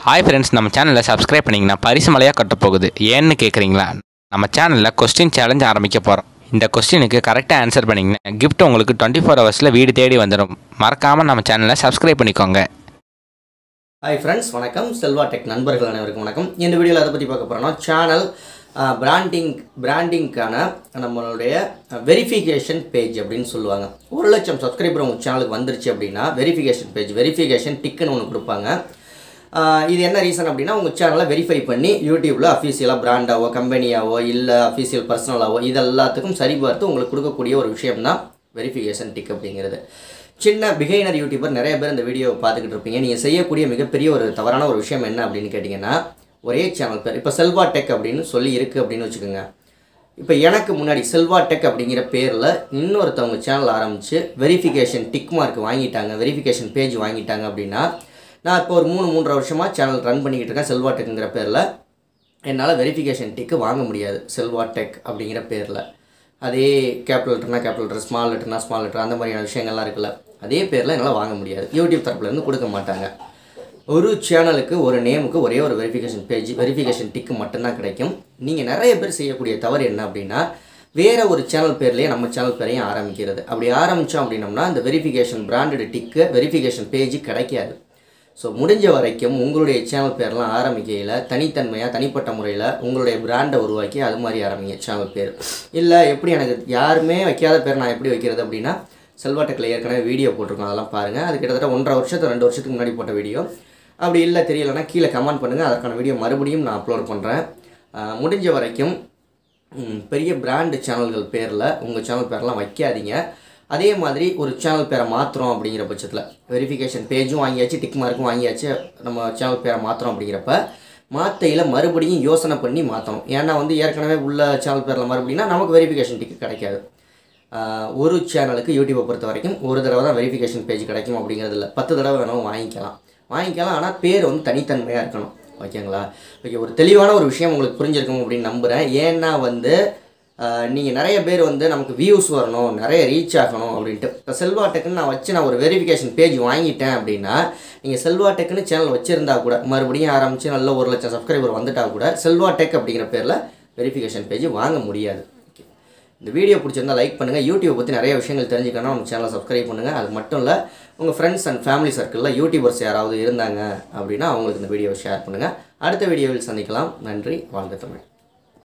Hi friends, நம்ம சேனலை subscribe பண்ணிங்கன்னா பரிசு மலையாக கட்ட போகுது. ஏன்னு கேட்குறீங்களா? நம்ம சேனலில் கொஸ்டின் சேலஞ்ச் ஆரம்பிக்க போகிறோம். இந்த கொஸ்டினுக்கு கரெக்டாக ஆன்சர் பண்ணிங்கன்னா கிஃப்ட் உங்களுக்கு 24 ஹவர்ஸில் வீடு தேடி வந்துடும். மறக்காமல் நம்ம சேனலை சப்ஸ்கிரைப் பண்ணிக்கோங்க. ஹாய் ஃப்ரெண்ட்ஸ், வணக்கம். செல்வா டெக் நண்பர்கள் அனைவருக்கும் வணக்கம். இந்த வீடியோவில் அதை பற்றி பார்க்க போகிறோம்னா சேனல் பிராண்டிங்கான நம்மளுடைய வெரிஃபிகேஷன் பேஜ் அப்படின்னு சொல்லுவாங்க. 1 லட்சம் சப்ஸ்கிரைபர் உங்கள் சேனலுக்கு வந்துருச்சு அப்படின்னா வெரிஃபிகேஷன் டிக்குன்னு ஒன்று கொடுப்பாங்க. இது என்ன ரீசன் அப்படின்னா உங்கள் சேனலை வெரிஃபை பண்ணி யூடியூப்பில் அஃபீஷியலாக பிராண்டாவோ கம்பெனியாவோ இல்லை அஃபீஷியல் பர்சனலாவோ இது எல்லாத்துக்கும் சரி பார்த்து உங்களுக்கு கொடுக்கக்கூடிய ஒரு விஷயம் தான் வெரிஃபிகேஷன் டிக் அப்படிங்கிறது. சின்ன பிகைனர் யூடியூபர் நிறைய பேர் இந்த வீடியோவை பார்த்துக்கிட்டு இருப்பீங்க. நீங்கள் செய்யக்கூடிய மிகப்பெரிய ஒரு தவறான ஒரு விஷயம் என்ன அப்படின்னு கேட்டிங்கன்னா, ஒரே சேனல் பேர் இப்போ செல்வா டெக் அப்படின்னு சொல்லி இருக்குது அப்படின்னு வச்சுக்கோங்க. இப்போ எனக்கு முன்னாடி செல்வா டெக் அப்படிங்கிற பேரில் இன்னொருத்தவங்க சேனல் ஆரம்பித்து வெரிஃபிகேஷன் டிக் மார்க் வாங்கிட்டாங்க, வெரிஃபிகேஷன் பேஜ் வாங்கிட்டாங்க அப்படின்னா, நான் இப்போ ஒரு 3.5 வருஷமாக சேனல் ரன் பண்ணிக்கிட்டு இருக்கேன். செல்வா டெக்குங்கிற பேரில் என்னால் வெரிஃபிகேஷன் டிக்கு வாங்க முடியாது. செல்வா டெக் அப்படிங்கிற பேரில் அதே கேபிட்டல் லெட்டர்னா கேபிட்டல் லெட்டர், ஸ்மால் லெட்டர்னா ஸ்மால் லெட்டர், அந்த மாதிரியான விஷயங்கள்லாம் இருக்குல்ல, அதே பேரில் என்னால் வாங்க முடியாது. யூடியூப் தரப்புலேருந்து கொடுக்க மாட்டாங்க. ஒரு சேனலுக்கு ஒரு நேமுக்கு ஒரே ஒரு வெரிஃபிகேஷன் டிக்கு மட்டும்தான் கிடைக்கும். நீங்கள் நிறைய பேர் செய்யக்கூடிய தவறு என்ன அப்படின்னா, வேறு ஒரு சேனல் பேர்லேயே நம்ம சேனல் பேரையும் ஆரம்பிக்கிறது. அப்படி ஆரம்பித்தோம் அப்படின்னம்னா இந்த verification branded tick verification badge கிடைக்காது. ஸோ முடிஞ்ச வரைக்கும் உங்களுடைய சேனல் பேர்லாம் ஆரம்பிக்கையில் தனித்தன்மையாக தனிப்பட்ட முறையில் உங்களுடைய பிராண்டை உருவாக்கி அது மாதிரி ஆரம்பிங்க சேனல் பேர். இல்லை எப்படி எனக்கு யாருமே வைக்காத பேர் நான் எப்படி வைக்கிறது அப்படின்னா, செல்வா டெக்கில் ஏற்கனவே வீடியோ போட்டிருக்கோம், அதெல்லாம் பாருங்கள். அது கிட்டத்தட்ட 1.5 வருஷத்துக்கு 2 வருஷத்துக்கு முன்னாடி போட்ட வீடியோ. அப்படி இல்லை தெரியலைன்னா கீழே கமெண்ட் பண்ணுங்கள், அதற்கான வீடியோ மறுபடியும் நான் அப்லோட் பண்ணுறேன். முடிஞ்ச வரைக்கும் பெரிய பிராண்டு சேனல்கள் பேரில் உங்கள் சேனல் பேரெலாம் வைக்காதீங்க. அதே மாதிரி ஒரு சேனல் பேரை மாற்றுறோம் அப்படிங்கிற பட்சத்தில் வெரிஃபிகேஷன் பேஜும் வாங்கியாச்சு, டிக் மார்க்கும் வாங்கியாச்சு, நம்ம சேனல் பேரை மாற்றுறோம் அப்படிங்கிறப்ப மாற்றையில் மறுபடியும் யோசனை பண்ணி மாற்றணும். ஏன்னா ஏற்கனவே உள்ள சேனல் பேரில் மறுபடியும் நமக்கு வெரிஃபிகேஷன் டிக்கு கிடைக்காது. ஒரு சேனலுக்கு யூடியூப்பை பொறுத்த வரைக்கும் ஒரு தடவை தான் வெரிஃபிகேஷன் பேஜ் கிடைக்கும் அப்படிங்கிறது இல்லை, 10 தடவை வேணாலும் வாங்கிக்கலாம். ஆனால் பேர் தனித்தன்மையாக இருக்கணும். ஓகேங்களா? ஓகே, ஒரு தெளிவான ஒரு விஷயம் உங்களுக்கு புரிஞ்சிருக்கும் அப்படின்னு நம்புகிறேன். ஏன்னா நீங்கள் நிறைய பேர் நமக்கு வியூஸ் வரணும், நிறைய ரீச் ஆகணும் அப்படின்ட்டு இப்போ செல்வா டெக்குன்னு நான் ஒரு வெரிஃபிகேஷன் பேஜ் வாங்கிட்டேன் அப்படின்னா, நீங்கள் செல்வா டெக்குன்னு சேனல் வச்சுருந்தா கூட மறுபடியும் ஆரம்பித்து நல்ல 1 லட்சம் சப்ஸ்கிரைபர் வந்துட்டால் கூட செல்வா டெக் அப்படிங்கிற பேரில் வெரிஃபிகேஷன் பேஜ் வாங்க முடியாது. ஓகே, இந்த வீடியோ பிடிச்சிருந்தால் லைக் பண்ணுங்கள். யூடியூப் பற்றி நிறைய விஷயங்கள் தெரிஞ்சுக்கணும், நம்ம சேனலை சப்ஸ்கிரைப் பண்ணுங்கள். அது மட்டும் இல்லை, உங்கள் ஃப்ரெண்ட்ஸ் அண்ட் ஃபேமிலி சர்க்கிளில் யூடியூபர்ஸ் யாராவது இருந்தாங்க அப்படின்னா அவங்களுக்கு இந்த வீடியோவை ஷேர் பண்ணுங்கள். அடுத்த வீடியோவில் சந்திக்கலாம். நன்றி. வாழ்க தமிழ்.